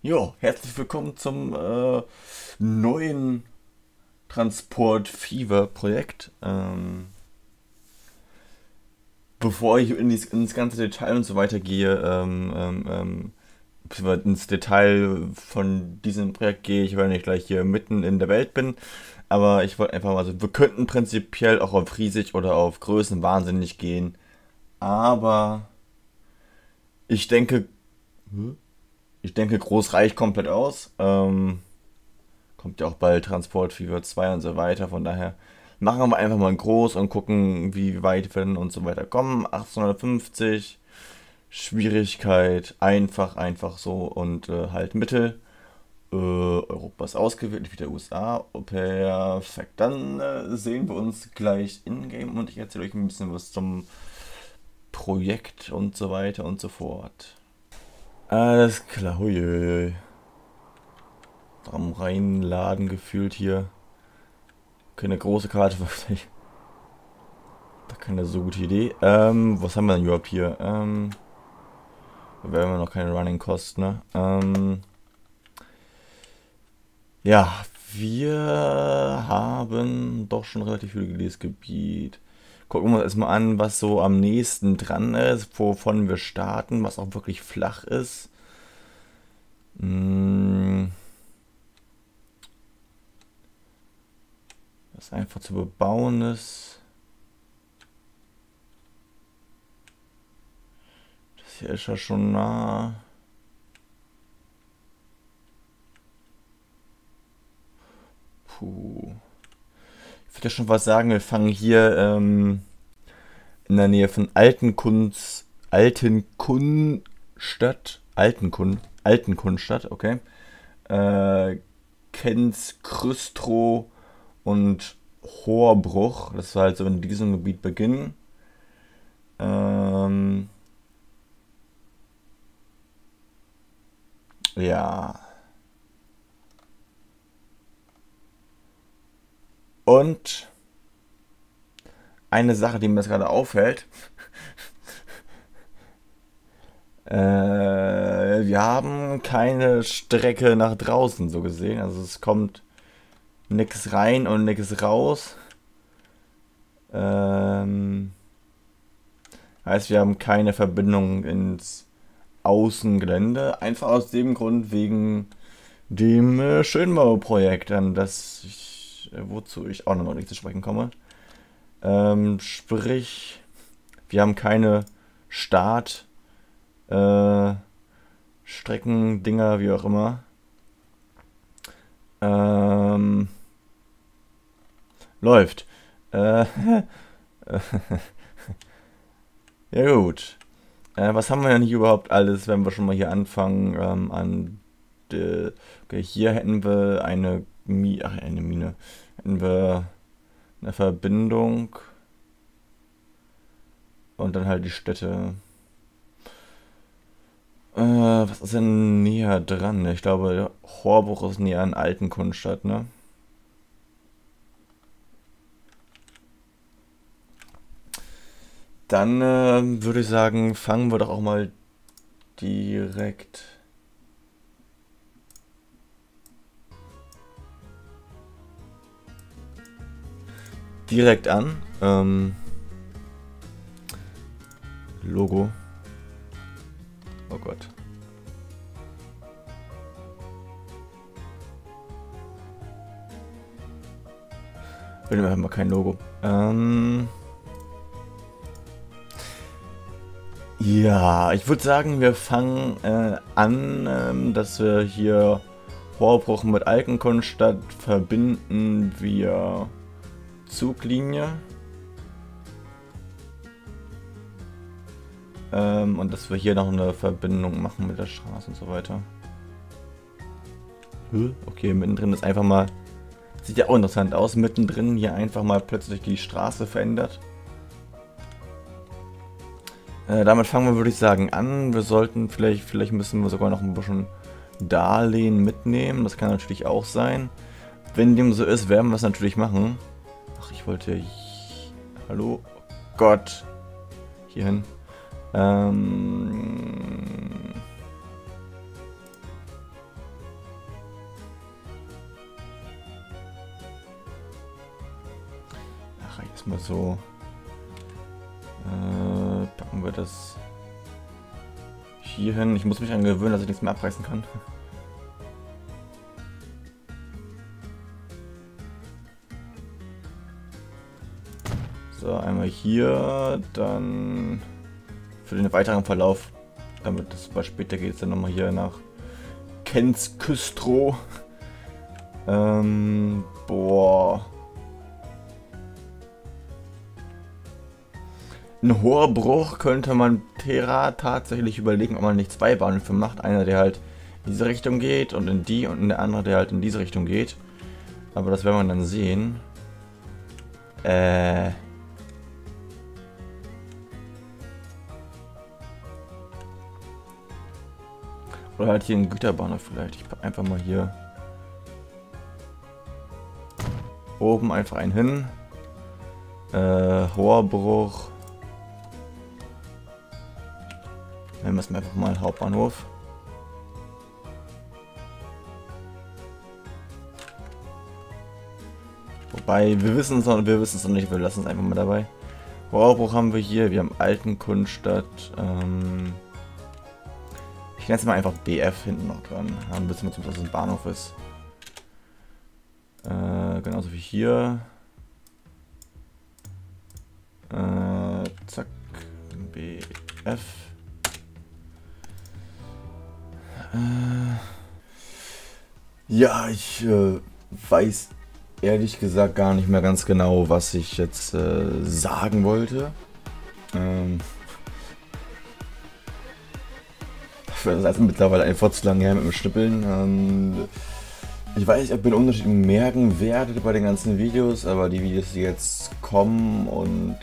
Jo, herzlich willkommen zum neuen Transport Fever Projekt. Bevor ich ins ganze Detail und so weiter gehe, beziehungsweise ins Detail von diesem Projekt gehe ich, weil ich gleich hier mitten in der Welt bin. Aber ich wollte einfach mal so, wir könnten prinzipiell auch auf riesig oder auf Größen wahnsinnig gehen. Aber ich denke, ich denke, groß reicht komplett aus. Kommt ja auch bald Transport Fever 2 und so weiter. Von daher machen wir einfach mal groß und gucken, wie weit wir denn und so weiter kommen. 1850, Schwierigkeit, einfach so und halt Mittel. Europa ist ausgewählt, wieder USA. Oh, perfekt. Dann sehen wir uns gleich in-game und ich erzähle euch ein bisschen was zum Projekt und so weiter und so fort. Alles klar, huiuiui. Am Reinladen gefühlt hier. Okay, eine große Karte wahrscheinlich. Da keine so gute Idee. Was haben wir denn überhaupt hier? Wir haben noch keine Running Cost, ne? Ja, wir haben doch schon relativ viel gelesen Gebiet. Gucken wir uns erstmal an, was so am nächsten dran ist, wovon wir starten, was auch wirklich flach ist. Hm, was einfach zu bebauen ist. Das hier ist ja schon nah. Puh. Ich würde ja schon was sagen, wir fangen hier in der Nähe von Altenkundstadt, okay. Äh, Kenz, Krüstrow und Horbruch, das war halt so in diesem Gebiet beginnen. Ähm, ja. Und eine Sache, die mir jetzt gerade auffällt, wir haben keine Strecke nach draußen so gesehen. Also es kommt nichts rein und nichts raus. Ähm, heißt, wir haben keine Verbindung ins Außengelände. Einfach aus dem Grund wegen dem Schönbauprojekt, an das ich, wozu ich auch nochmal nicht zu sprechen komme. Sprich, wir haben keine Start, äh, Strecken, Dinger, wie auch immer. Ähm, läuft. Äh, ja gut. Was haben wir denn hier überhaupt alles, wenn wir schon mal hier anfangen okay, hier hätten wir eine Mine. Hätten wir eine Verbindung und dann halt die Städte. Was ist denn näher dran? Ich glaube, Horbuch ist näher an Altenkundstadt, ne? Dann würde ich sagen, fangen wir doch auch mal direkt an. Logo. Oh Gott. Wir haben mal kein Logo. Ja, ich würde sagen, wir fangen an, dass wir hier Rohrbruch mit Alkenkundstadt verbinden via Zuglinie. Und dass wir hier noch eine Verbindung machen mit der Straße und so weiter. Okay, mittendrin ist einfach mal... Sieht ja auch interessant aus, mittendrin hier einfach mal plötzlich die Straße verändert. Damit fangen wir, würde ich sagen, an. Wir sollten vielleicht müssen wir sogar noch ein bisschen Darlehen mitnehmen. Das kann natürlich auch sein. Wenn dem so ist, werden wir es natürlich machen. Ach, ich wollte... Hallo? Gott. Hier hin. reicht es mal so. Packen wir das hier hin. Ich muss mich daran gewöhnen, dass ich nichts mehr abreißen kann. So, einmal hier, dann für den weiteren Verlauf, damit das mal später geht, es dann nochmal hier nach Kensküstrow. Boah. Ein hoher Bruch könnte man Terra tatsächlich überlegen, ob man nicht zwei Bahnhöfe macht. Einer, der halt in diese Richtung geht und in die, und der andere, der halt in diese Richtung geht. Aber das werden wir dann sehen. Oder halt hier einen Güterbahnhof vielleicht. Ich packe einfach mal hier oben einfach einen hin. Hoher Bruch. Nennen wir es einfach mal Hauptbahnhof. Wobei, wir wissen es noch nicht, wir lassen es einfach mal dabei. Hoher Bruch haben wir hier, wir haben Altenkunstadt. Ich nenne es mal einfach BF hinten noch dran. Dann wissen wir, dass es ein Bahnhof ist. Genauso wie hier. Zack. BF. Ja, ich weiß ehrlich gesagt gar nicht mehr ganz genau, was ich jetzt sagen wollte. Das ist also mittlerweile einfach zu lange her mit dem Schnippeln. Ich weiß nicht, ob ich einen Unterschied merken werde bei den ganzen Videos, aber die Videos, die jetzt kommen und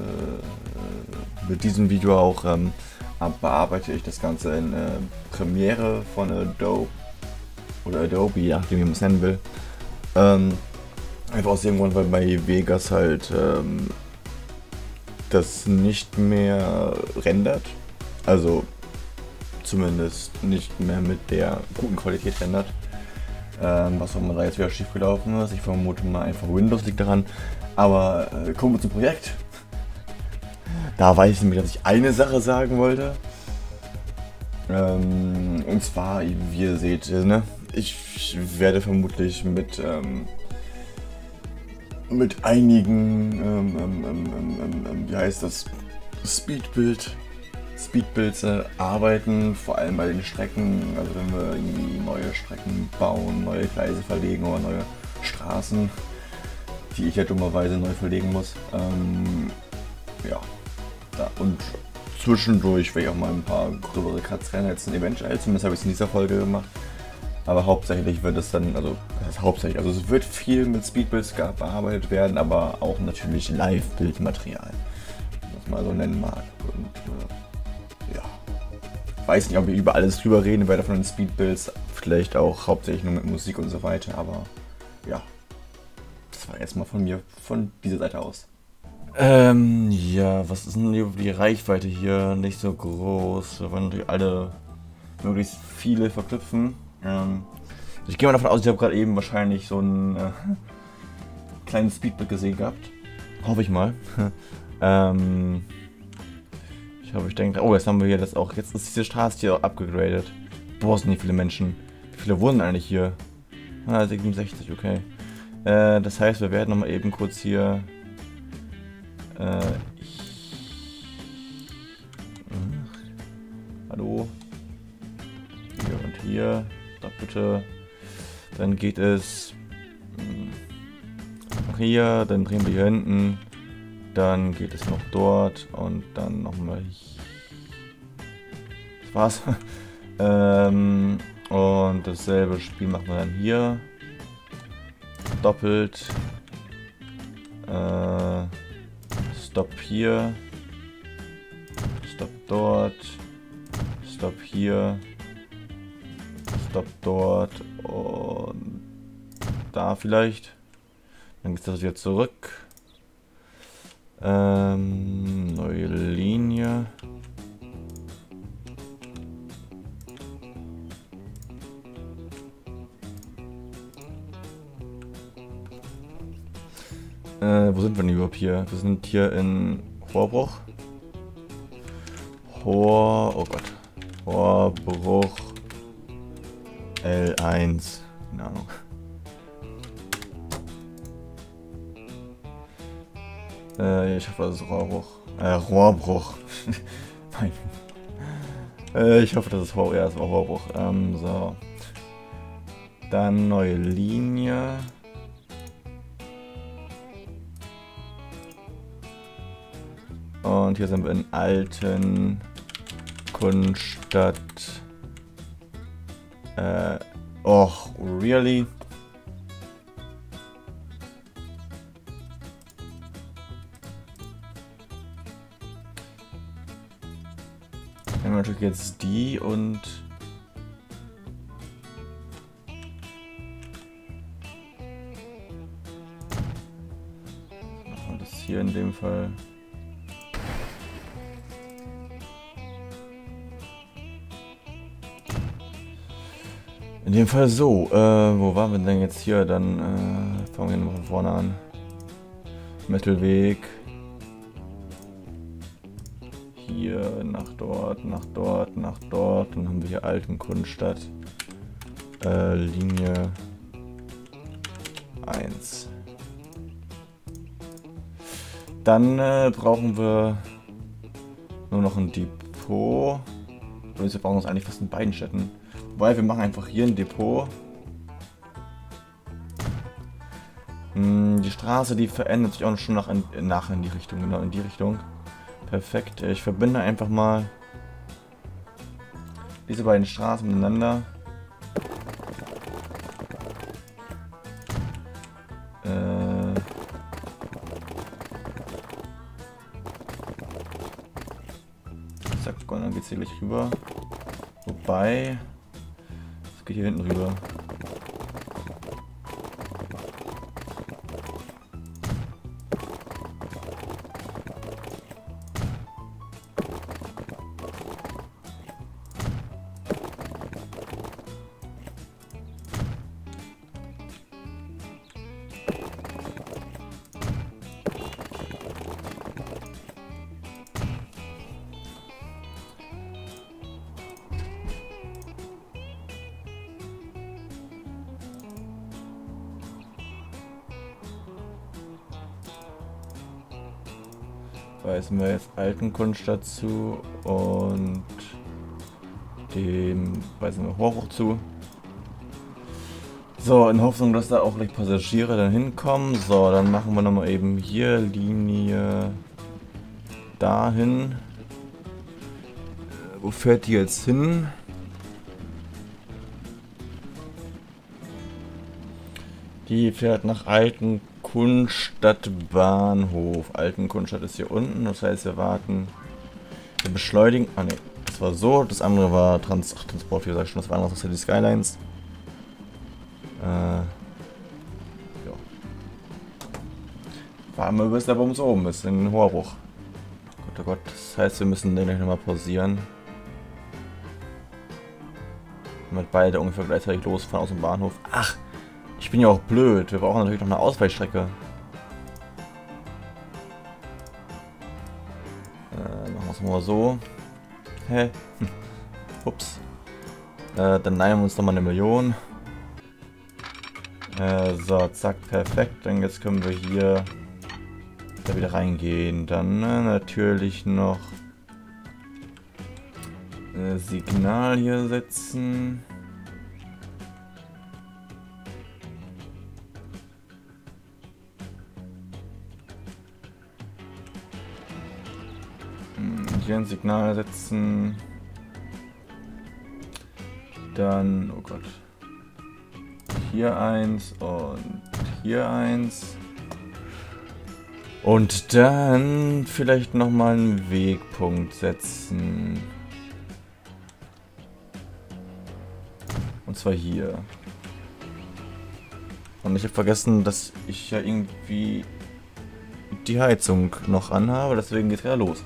mit diesem Video auch bearbeite ich das Ganze in Premiere von Adobe oder Adobe, je nachdem wie man es nennen will. Einfach aus dem Grund, weil bei Vegas halt das nicht mehr rendert, also zumindest nicht mehr mit der guten Qualität rendert. Was auch immer da jetzt wieder schief gelaufen ist. Ich vermute mal einfach Windows liegt daran. Aber kommen wir zum Projekt. Da weiß ich nämlich, dass ich eine Sache sagen wollte. Und zwar, wie ihr seht, ne? Ich werde vermutlich mit einigen, wie heißt das, Speedbuilds arbeiten, vor allem bei den Strecken, also wenn wir irgendwie neue Strecken bauen, neue Gleise verlegen oder neue Straßen, die ich ja dummerweise neu verlegen muss. Ja, und zwischendurch werde ich auch mal ein paar gröbere Cuts reinsetzen, eventuell, zumindest habe ich es in dieser Folge gemacht. Aber hauptsächlich wird es dann, also das heißt hauptsächlich, also es wird viel mit Speedbuilds bearbeitet werden, aber auch natürlich Live-Bildmaterial, wenn man es mal so nennen mag. Und ja, weiß nicht, ob ich über alles drüber reden werde von den Speedbuilds, vielleicht auch hauptsächlich nur mit Musik und so weiter, aber ja, das war erstmal von mir, von dieser Seite aus. Ja, was ist denn die Reichweite hier? Nicht so groß, wir wollen natürlich alle möglichst viele verknüpfen. Ich gehe mal davon aus, ich habe gerade eben wahrscheinlich so ein kleines Speedbuild gesehen gehabt. Hoffe ich mal. Ich hoffe, ich denke, oh, jetzt haben wir hier das auch. Jetzt ist diese Straße hier auch abgegradet. Boah, sind nicht viele Menschen. Wie viele wohnen eigentlich hier? Ah, 67, okay. Das heißt, wir werden nochmal eben kurz hier. Hallo. Hier und hier. Da bitte. Dann geht es noch hier, dann drehen wir hier hinten. Dann geht es noch dort und dann nochmal. Das war's. Und dasselbe Spiel machen wir dann hier. Doppelt. Stop hier. Stop dort. Stop hier. Stop dort. Und da vielleicht. Dann geht das wieder zurück. Neue Linie. Wo sind wir denn überhaupt hier? Wir sind hier in Rohrbruch. Oh Gott. Rohrbruch L1. Keine Ahnung. Ich hoffe, das ist Rohrbruch. Rohrbruch. Nein. Ich hoffe, das ist Rohrbruch. Ja, das war Rohrbruch. So. Dann neue Linie. Und hier sind wir in Alten Kunststadt. Och, really? Dann haben wir natürlich jetzt die und machen wir das hier in dem Fall. In dem Fall so, wo waren wir denn jetzt hier? Dann fangen wir nochmal von vorne an. Mittelweg. Hier nach dort, nach dort, nach dort. Dann haben wir hier Alten Kunststadt. Linie 1. Dann brauchen wir nur noch ein Depot. Wir brauchen es eigentlich fast in beiden Städten. Wobei, wir machen einfach hier ein Depot. Die Straße, die verändert sich auch schon nach in die Richtung, genau in die Richtung. Perfekt. Ich verbinde einfach mal diese beiden Straßen miteinander. Zack, dann geht's hier gleich rüber. Wobei, es geht hier hinten rüber. Weisen wir jetzt Alten Kunststadt zu und dem weisen wir Rohrbruch zu. So, in Hoffnung, dass da auch gleich Passagiere dann hinkommen. So, dann machen wir nochmal eben hier Linie dahin. Wo fährt die jetzt hin? Die fährt nach Alten Kunststadt Bahnhof. Alten Kunststadt ist hier unten, das heißt wir warten. Wir beschleunigen. Ah ne, das war so, das andere war Transport, wie gesagt schon, das war anderes, das sind die Skylines. Ja. Fahren wir bis der Bums oben ist, in den Rohrbruch. Gott, oh Gott, das heißt wir müssen den gleich nochmal pausieren. Damit beide ungefähr gleichzeitig losfahren aus dem Bahnhof. Ach! Ich bin ja auch blöd. Wir brauchen natürlich noch eine Ausweichstrecke. Machen wir es mal so. Hä? Ups. Dann leihen wir uns noch mal 1 Million. So, zack, perfekt. Dann jetzt können wir hier da wieder reingehen. Dann natürlich noch Signal hier setzen. Hier ein Signal setzen. Dann, oh Gott. Hier eins und hier eins. Und dann vielleicht nochmal einen Wegpunkt setzen. Und zwar hier. Und ich habe vergessen, dass ich ja irgendwie die Heizung noch anhabe, deswegen geht's ja los.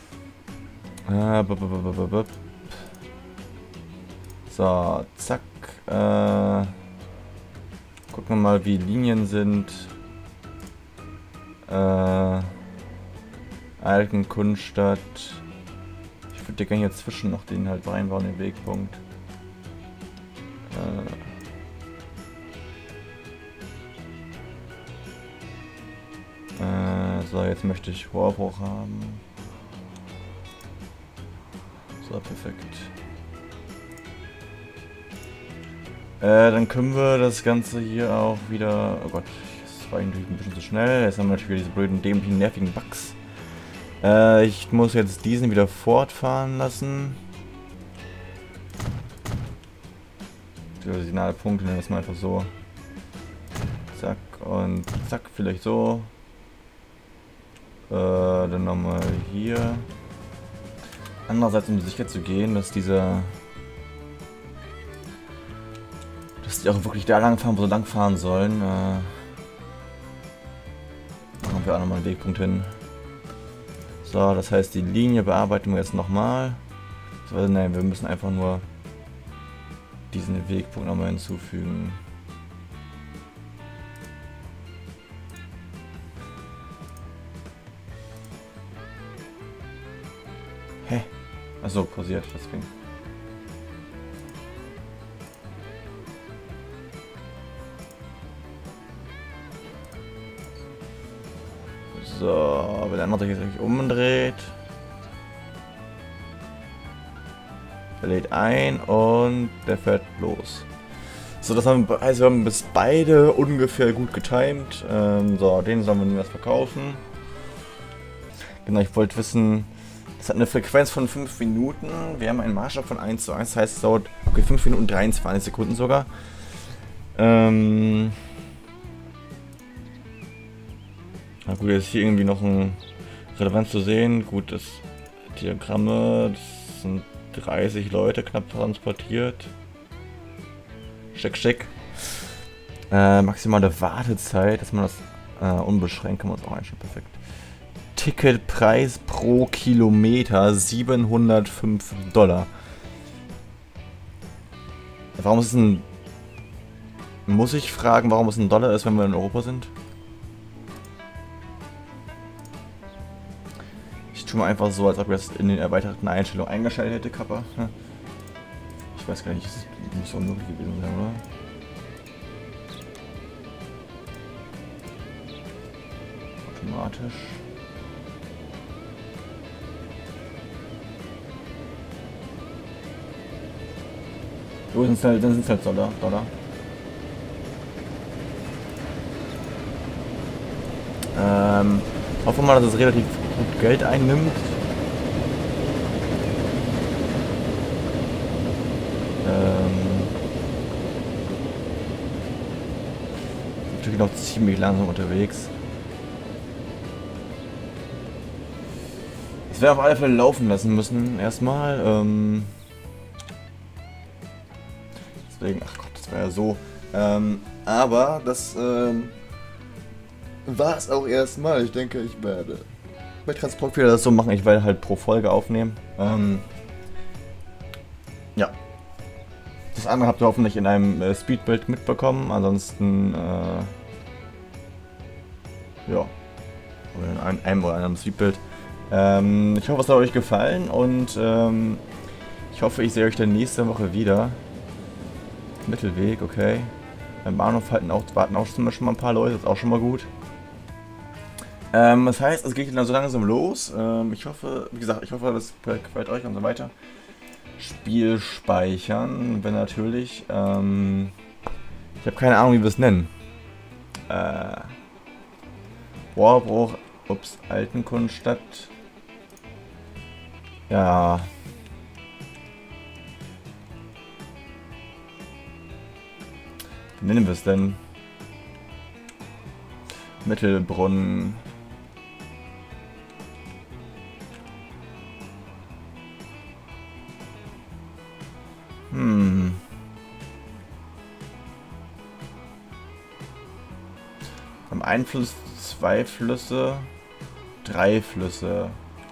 So, zack. Gucken wir mal, wie Linien sind. Altenkunstadt. Ich würde gerne hier zwischen noch den halt reinbauen, den Wegpunkt. So, jetzt möchte ich Rohrbruch haben. So, perfekt. Dann können wir das Ganze hier auch wieder... Oh Gott, das war natürlich ein bisschen zu schnell. Jetzt haben wir natürlich wieder diese blöden, dämlichen, nervigen Bugs. Ich muss jetzt diesen wieder fortfahren lassen. Die Signalpunkte nennen wir es mal einfach so. Zack und zack, vielleicht so. Dann nochmal hier. Andererseits, um sicher zu gehen, dass dieser... dass die auch wirklich da lang fahren, wo sie lang fahren sollen. Machen wir auch nochmal einen Wegpunkt hin. So, das heißt, die Linie bearbeiten wir jetzt nochmal. So, nein, wir müssen einfach nur diesen Wegpunkt nochmal hinzufügen. Hä? Achso, pausiert, deswegen. So, wenn der andere sich jetzt umdreht. Der lädt ein und der fährt los. So, das haben wir, also wir haben bis beide ungefähr gut getimed. So, den sollen wir niemals verkaufen. Genau, ich wollte wissen, das hat eine Frequenz von 5 Minuten. Wir haben einen Maßstab von 1:1, das heißt, es dauert 5 Minuten 23 Sekunden sogar. Na gut, jetzt ist hier irgendwie noch ein relevant zu sehen. Gut, das Diagramme, das sind 30 Leute knapp transportiert. Schick. Maximale Wartezeit, dass man das unbeschränkt kann man es auch einstellen. Perfekt. Ticketpreis pro Kilometer $705. Warum ist es ein... Muss ich fragen, warum es ein Dollar ist, wenn wir in Europa sind? Ich tue mal einfach so, als ob ich das in den erweiterten Einstellungen eingeschaltet hätte, Kappa. Ich weiß gar nicht, das muss so unmöglich gewesen sein, oder? Automatisch. So, dann sind es halt Dollar. Hoffen wir mal, dass es relativ gut Geld einnimmt. Natürlich noch ziemlich langsam unterwegs. Das wäre auf alle Fälle laufen lassen müssen, erstmal. Deswegen, ach Gott, das war ja so. Aber das war es auch erstmal. Ich denke, ich werde bei Transportfehler das so machen. Ich werde halt pro Folge aufnehmen. Ja. Das andere habt ihr hoffentlich in einem Speedbild mitbekommen. Ansonsten, ja. Oder in einem oder anderem Speedbild. Ich hoffe, es hat euch gefallen und ich hoffe, ich sehe euch dann nächste Woche wieder. Mittelweg, okay. Beim Bahnhof warten auch schon mal ein paar Leute, das ist auch schon mal gut. Das heißt, es geht dann so langsam los. Ich hoffe, wie gesagt, das Projekt gefällt euch und so weiter. Spiel speichern, wenn natürlich. Ich habe keine Ahnung, wie wir es nennen. Rohrbruch, Altenkunstadt. Ja. Wie nennen wir es denn? Mittelbrunnen. Am einen Fluss 2 Flüsse, 3 Flüsse.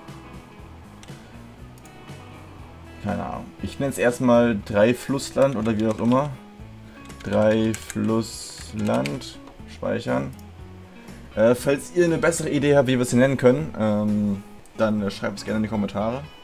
Keine Ahnung. Ich nenne es erstmal 3 Flussland oder wie auch immer. 3 Flussland. Speichern. Falls ihr eine bessere Idee habt, wie wir es hier nennen können, dann schreibt es gerne in die Kommentare.